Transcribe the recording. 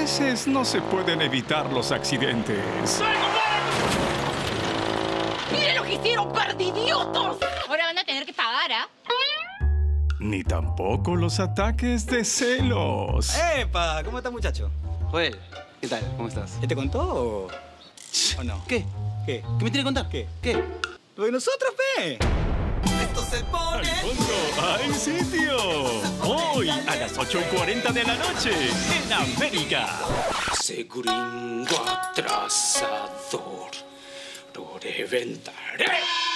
veces no se pueden evitar los accidentes. ¡Miren lo que hicieron, perdidiotos! Ahora van a tener que pagar, ¿ah? Ni tampoco los ataques de celos. ¡Epa! ¿Cómo estás, muchacho? Joel, ¿qué tal? ¿Cómo estás? ¿Ya te contó o no? ¿Qué? ¿Qué? ¿Qué me tiene que contar? ¿Qué? ¿Qué? Lo de nosotros, pe. Esto se pone... ¡Al fondo hay sitio! Hoy a las 8:40 de la noche en América. Ese gringo atrasador lo reventaré.